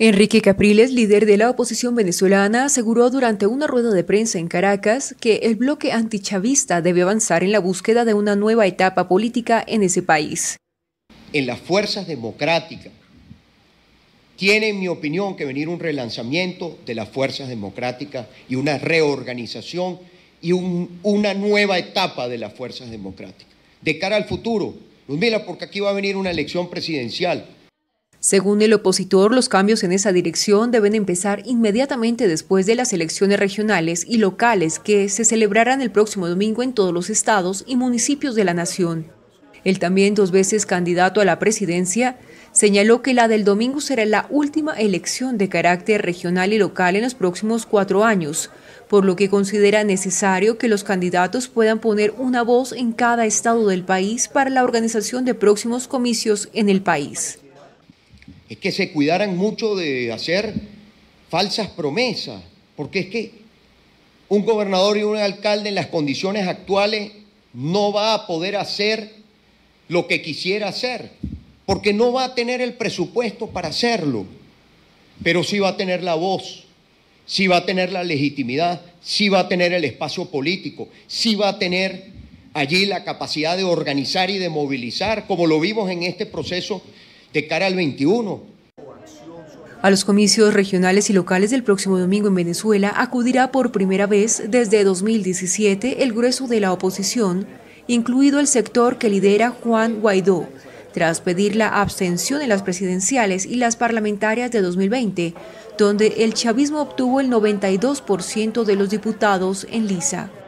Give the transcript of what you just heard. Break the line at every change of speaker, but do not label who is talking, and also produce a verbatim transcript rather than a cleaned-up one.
Enrique Capriles, líder de la oposición venezolana, aseguró durante una rueda de prensa en Caracas que el bloque antichavista debe avanzar en la búsqueda de una nueva etapa política en ese país.
En las fuerzas democráticas tiene, en mi opinión, que venir un relanzamiento de las fuerzas democráticas y una reorganización y un, una nueva etapa de las fuerzas democráticas. De cara al futuro, Luzmila, porque aquí va a venir una elección presidencial.
Según el opositor, los cambios en esa dirección deben empezar inmediatamente después de las elecciones regionales y locales que se celebrarán el próximo domingo en todos los estados y municipios de la nación. El también dos veces candidato a la presidencia señaló que la del domingo será la última elección de carácter regional y local en los próximos cuatro años, por lo que considera necesario que los candidatos puedan poner una voz en cada estado del país para la organización de próximos comicios en el país.
Es que se cuidaran mucho de hacer falsas promesas, porque es que un gobernador y un alcalde en las condiciones actuales no va a poder hacer lo que quisiera hacer, porque no va a tener el presupuesto para hacerlo, pero sí va a tener la voz, sí va a tener la legitimidad, sí va a tener el espacio político, sí va a tener allí la capacidad de organizar y de movilizar, como lo vimos en este proceso de cara al veintiuno.
A los comicios regionales y locales del próximo domingo en Venezuela acudirá por primera vez desde dos mil diecisiete el grueso de la oposición, incluido el sector que lidera Juan Guaidó, tras pedir la abstención en las presidenciales y las parlamentarias de dos mil veinte, donde el chavismo obtuvo el noventa y dos por ciento de los diputados en lisa.